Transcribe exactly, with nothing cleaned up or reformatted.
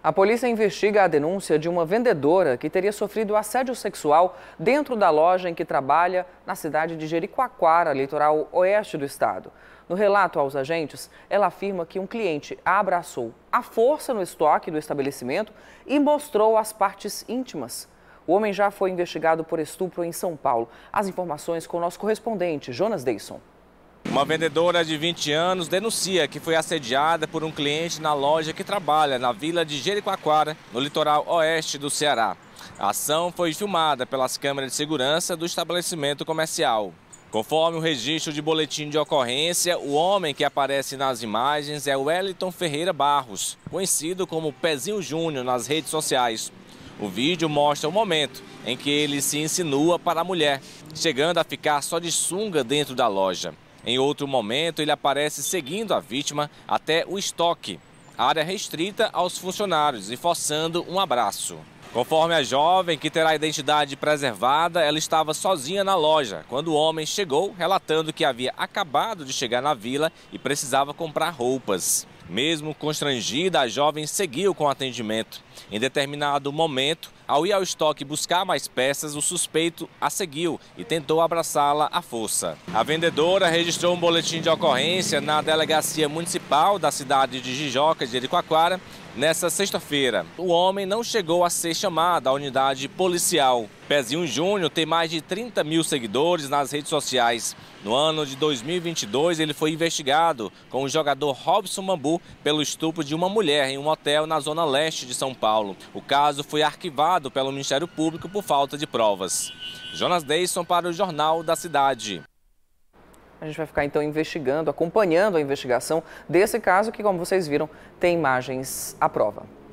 A polícia investiga a denúncia de uma vendedora que teria sofrido assédio sexual dentro da loja em que trabalha na cidade de Jericoacoara, litoral oeste do estado. No relato aos agentes, ela afirma que um cliente a abraçou à força no estoque do estabelecimento e mostrou as partes íntimas. O homem já foi investigado por estupro em São Paulo. As informações com o nosso correspondente, Jonas Deisson. Uma vendedora de vinte anos denuncia que foi assediada por um cliente na loja que trabalha na vila de Jericoacoara, no litoral oeste do Ceará. A ação foi filmada pelas câmeras de segurança do estabelecimento comercial. Conforme o registro de boletim de ocorrência, o homem que aparece nas imagens é o Wellington Ferreira Barros, conhecido como Pezinho Júnior nas redes sociais. O vídeo mostra o momento em que ele se insinua para a mulher, chegando a ficar só de sunga dentro da loja. Em outro momento, ele aparece seguindo a vítima até o estoque, área restrita aos funcionários, e forçando um abraço. Conforme a jovem, que terá a identidade preservada, ela estava sozinha na loja quando o homem chegou, relatando que havia acabado de chegar na vila e precisava comprar roupas. Mesmo constrangida, a jovem seguiu com o atendimento. Em determinado momento, ao ir ao estoque buscar mais peças, o suspeito a seguiu e tentou abraçá-la à força. A vendedora registrou um boletim de ocorrência na delegacia municipal da cidade de Jijoca, de Jericoacoara, nesta sexta-feira. O homem não chegou a ser chamado à unidade policial. Pezinho Júnior tem mais de trinta mil seguidores nas redes sociais. No ano de dois mil e vinte e dois, ele foi investigado com o jogador Robson Mambu pelo estupro de uma mulher em um hotel na zona leste de São Paulo. O caso foi arquivado pelo Ministério Público por falta de provas. Jonas Deisson para o Jornal da Cidade. A gente vai ficar então investigando, acompanhando a investigação desse caso que, como vocês viram, tem imagens à prova.